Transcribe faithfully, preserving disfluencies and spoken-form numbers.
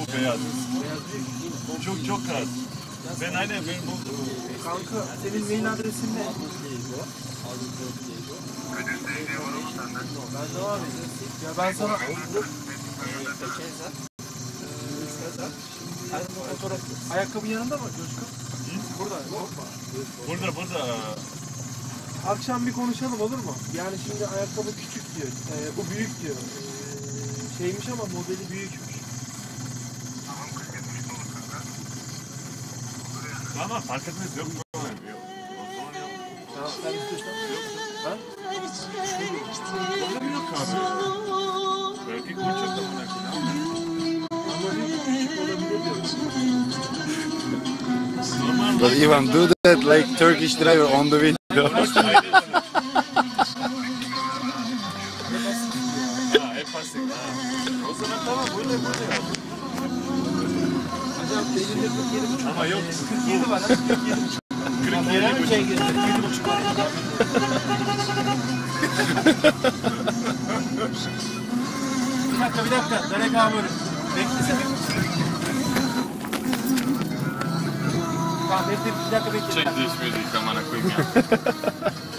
beyaz. Çok çok az. Ben aynen benim bu... Kanka senin mail adresin ne? Ben de var ya. Ya ben sana... Fotoğraf. Ayakkabı yanında mı Coşkun? Burada. Burada burada. Akşam bir konuşalım olur mu? Yani şimdi ayakkabı küçük diyor. Ee, bu büyük diyor. Ee, şeymiş ama modeli büyükmüş. Tamam fark etmez yok. O zaman yok. Tamam sen istiyorsan. Yok. Ha? Orada mı yok abi? Belki küçük de buna. Ama bir küçük olabilir diyor. But Ivan, do that like Turkish driver on the window. Ha, hep pasik. O zaman tamam böyle böyle yap. Hocam belirli kırk yedi buçuk. Ama yok. kırk yedi var ha. kırk yedi buçuk. kırk yedi buçuk. kırk yedi buçuk var. Bir dakika bir dakika. Derek abi böyle. Beklesene. Tamam bekle bir dakika bekle. Check this music, amına koyayım ya.